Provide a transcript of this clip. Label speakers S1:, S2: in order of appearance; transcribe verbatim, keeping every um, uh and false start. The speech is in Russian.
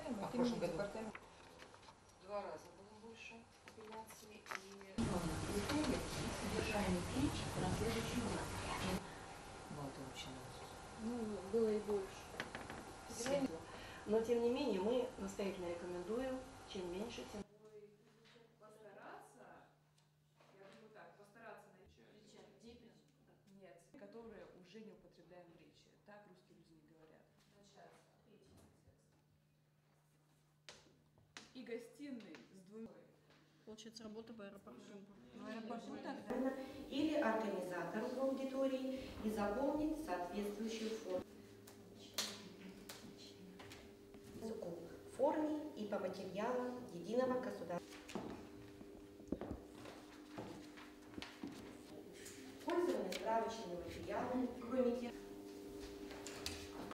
S1: ожидаем.
S2: А
S1: Это
S2: в прошлом
S1: именно
S2: году?
S1: департамент.
S2: Два раза было больше апелляций. И
S3: Содержание речи на следующий год.
S2: вот очень.
S4: Ну, было и больше.
S2: Семь.
S5: Но тем не менее мы настоятельно рекомендуем, чем меньше, тем
S6: Постараться, я думаю так, постараться найти. Нет, которые уже не употребляем в речи. Так русские люди не говорят. И гостиной с двумя.
S4: Получается, работа в аэропорту.
S1: В аэропорту тогда.
S7: Или организатору в аудитории и заполнить соответствующую форму. В форме и по материалам единого государства.